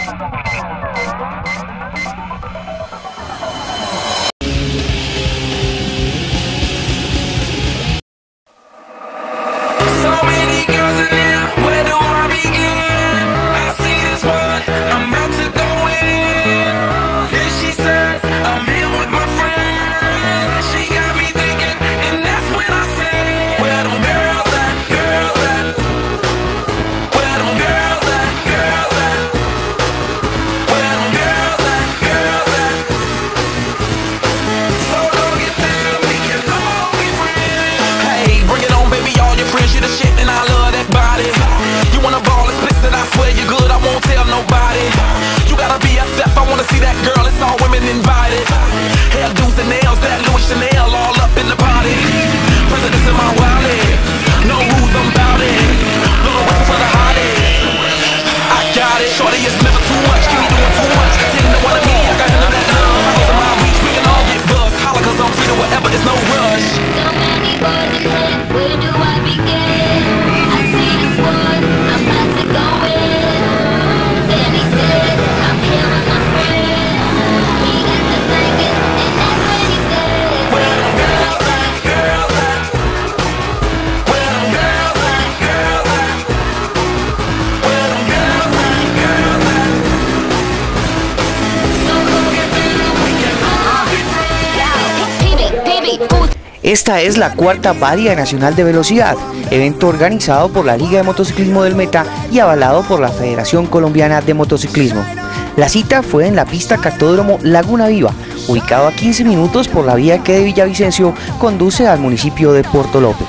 Esta es la cuarta Varia Nacional de Velocidad, evento organizado por la Liga de Motociclismo del Meta y avalado por la Federación Colombiana de Motociclismo. La cita fue en la pista Cartódromo Laguna Viva, ubicado a 15 minutos por la vía que de Villavicencio conduce al municipio de Puerto López.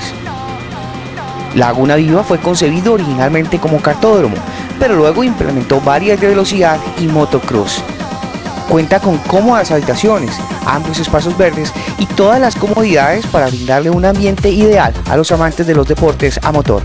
Laguna Viva fue concebido originalmente como cartódromo, pero luego implementó varias de velocidad y motocross. Cuenta con cómodas habitaciones, amplios espacios verdes y todas las comodidades para brindarle un ambiente ideal a los amantes de los deportes a motor.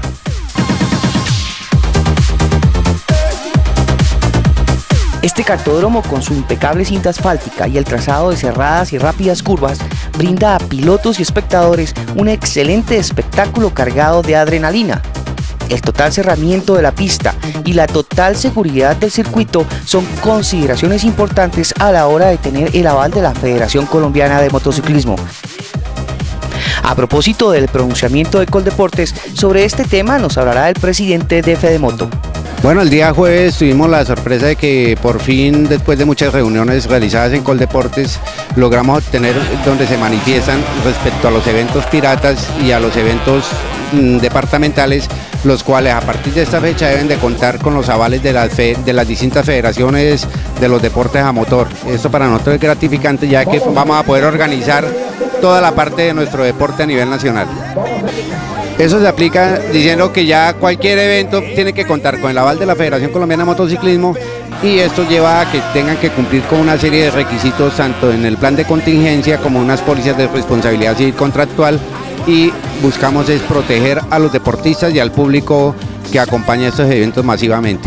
Este cartódromo, con su impecable cinta asfáltica y el trazado de cerradas y rápidas curvas, brinda a pilotos y espectadores un excelente espectáculo cargado de adrenalina. El total cerramiento de la pista y la total seguridad del circuito son consideraciones importantes a la hora de tener el aval de la Federación Colombiana de Motociclismo. A propósito del pronunciamiento de Coldeportes, sobre este tema nos hablará el presidente de Fedemoto. Bueno, el día jueves tuvimos la sorpresa de que por fin, después de muchas reuniones realizadas en Coldeportes, logramos obtener donde se manifiestan respecto a los eventos piratas y a los eventos departamentales, los cuales a partir de esta fecha deben de contar con los avales de las distintas federaciones de los deportes a motor. Esto para nosotros es gratificante, ya que vamos a poder organizar toda la parte de nuestro deporte a nivel nacional. Eso se aplica diciendo que ya cualquier evento tiene que contar con el aval de la Federación Colombiana de Motociclismo, y esto lleva a que tengan que cumplir con una serie de requisitos tanto en el plan de contingencia como unas pólizas de responsabilidad civil contractual, y buscamos es proteger a los deportistas y al público que acompaña estos eventos masivamente.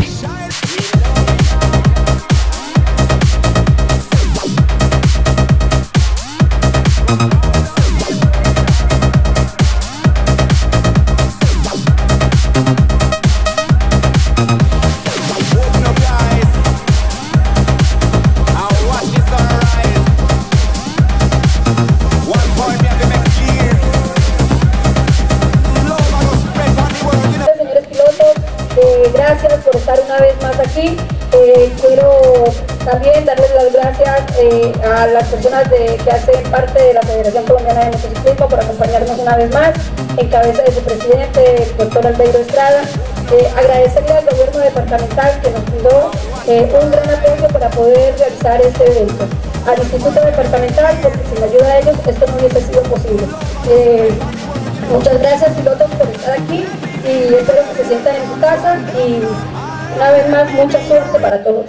Gracias por estar una vez más aquí. Quiero también darles las gracias a las personas que hacen parte de la Federación Colombiana de Motociclismo por acompañarnos una vez más, en cabeza de su presidente, el doctor Albeiro Estrada. Agradecerle al gobierno departamental que nos brindó un gran apoyo para poder realizar este evento. Al Instituto Departamental, porque sin la ayuda de ellos esto no hubiese sido posible. Muchas gracias, pilotos, por estar aquí, y espero que se sientan en su casa, y una vez más mucha suerte para todos.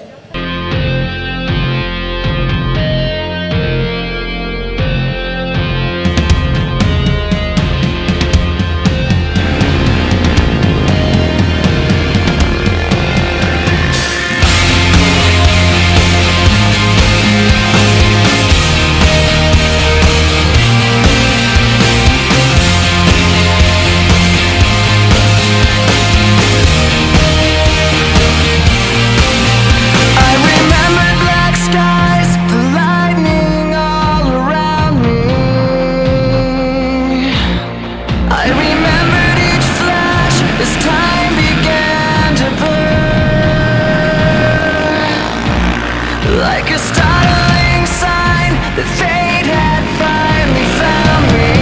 like a startling sign that fate had finally found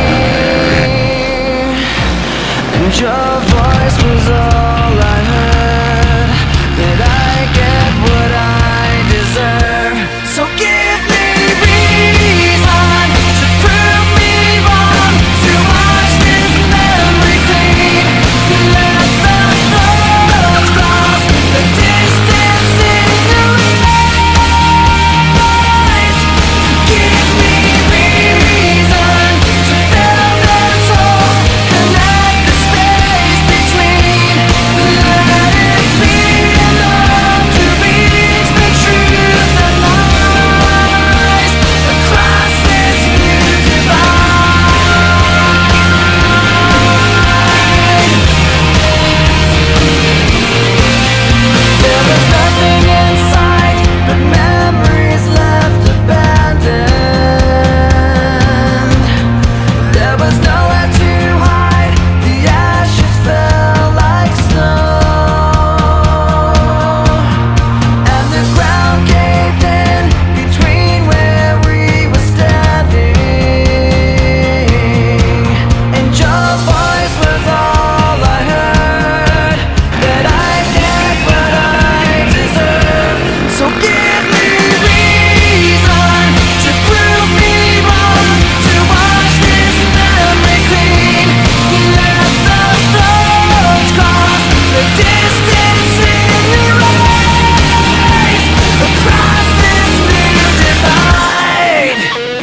me, and your voice was all I heard. Did I get what I deserve? So give me reason to prove me wrong, to wash this memory clean, let the thoughts cross the distance in your eyes. Give me reason to fill this hole, connect the space between. Let it be enough to reach the truth that lies across this new divide. There was nothing in sight but memories left abandoned. There was nowhere to hide, the ashes fell like snow, and the ground caved in between where we were standing, and your voice was all I heard. That I get what I deserve. So give me reason to prove me wrong, to wash this memory clean, let the thoughts cross the distance in your eyes across this new divide.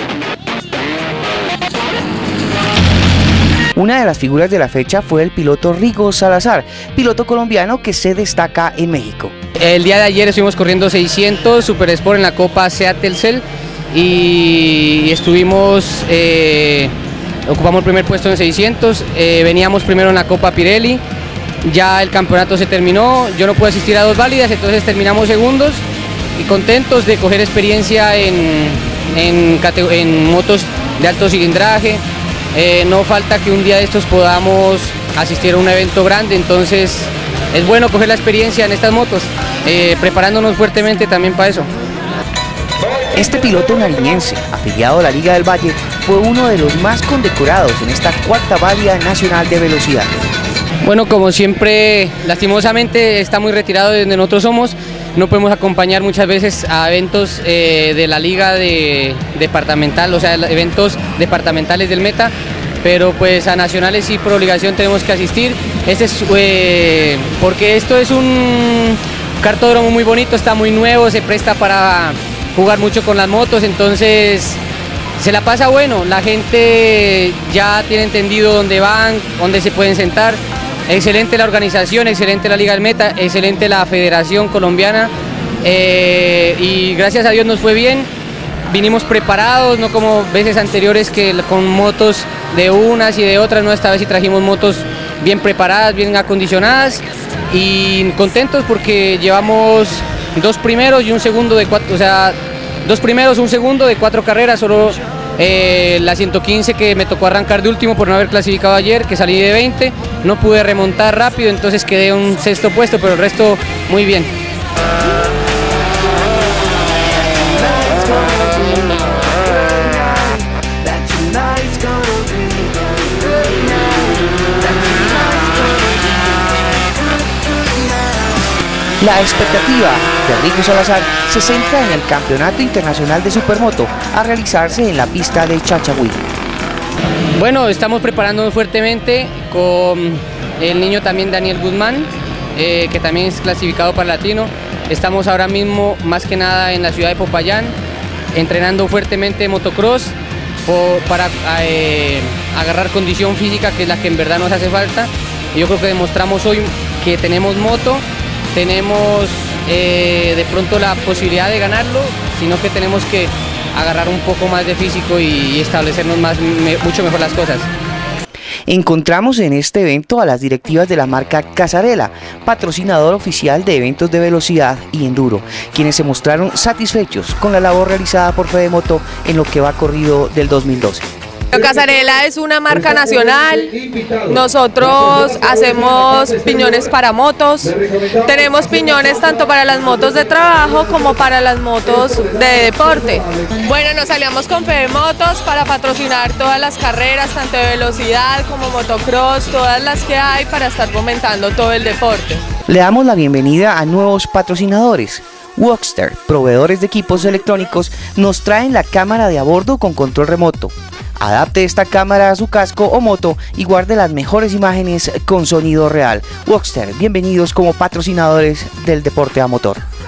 Una de las figuras de la fecha fue el piloto Rigo Salazar, piloto colombiano que se destaca en México. El día de ayer estuvimos corriendo 600 Super Sport en la Copa SEAT Telcel y estuvimos, ocupamos el primer puesto en 600, veníamos primero en la Copa Pirelli, ya el campeonato se terminó, yo no pude asistir a dos válidas, entonces terminamos segundos y contentos de coger experiencia en motos de alto cilindraje. No falta que un día de estos podamos asistir a un evento grande, entonces es bueno coger la experiencia en estas motos, preparándonos fuertemente también para eso. Este piloto nariñense, afiliado a la Liga del Valle, fue uno de los más condecorados en esta cuarta válida nacional de velocidad. Bueno, como siempre, lastimosamente está muy retirado de donde nosotros somos, no podemos acompañar muchas veces a eventos de la liga departamental, o sea, eventos departamentales del Meta, pero pues a nacionales sí por obligación tenemos que asistir. Este es porque esto es un cartódromo muy bonito, está muy nuevo, se presta para jugar mucho con las motos, entonces se la pasa bueno, la gente ya tiene entendido dónde van, dónde se pueden sentar. Excelente la organización, excelente la Liga del Meta, excelente la Federación Colombiana y gracias a Dios nos fue bien. Vinimos preparados, no como veces anteriores que con motos de unas y de otras, no, esta vez sí trajimos motos bien preparadas, bien acondicionadas y contentos porque llevamos dos primeros y un segundo de cuatro, o sea, dos primeros, un segundo de 4 carreras, solo la 115 que me tocó arrancar de último por no haber clasificado ayer, que salí de 20, no pude remontar rápido, entonces quedé un 6º puesto, pero el resto muy bien. La expectativa de Rigo Salazar se centra en el Campeonato Internacional de Supermoto a realizarse en la pista de Chachagüí. Bueno, estamos preparándonos fuertemente con el niño también Daniel Guzmán, que también es clasificado para Latino. Estamos ahora mismo más que nada en la ciudad de Popayán, entrenando fuertemente motocross para agarrar condición física, que es la que en verdad nos hace falta. Y yo creo que demostramos hoy que tenemos moto, tenemos de pronto la posibilidad de ganarlo, sino que tenemos que agarrar un poco más de físico y establecernos mucho mejor las cosas. Encontramos en este evento a las directivas de la marca Casarela, patrocinador oficial de eventos de velocidad y enduro, quienes se mostraron satisfechos con la labor realizada por Fedemoto en lo que va corrido del 2012. Casarela es una marca nacional, nosotros hacemos piñones para motos, tenemos piñones tanto para las motos de trabajo como para las motos de deporte. Bueno, nos aliamos con Fede Motos para patrocinar todas las carreras, tanto de velocidad como motocross, todas las que hay para estar fomentando todo el deporte. Le damos la bienvenida a nuevos patrocinadores. Workster, proveedores de equipos electrónicos, nos traen la cámara de a bordo con control remoto. Adapte esta cámara a su casco o moto y guarde las mejores imágenes con sonido real. Workster, bienvenidos como patrocinadores del deporte a motor.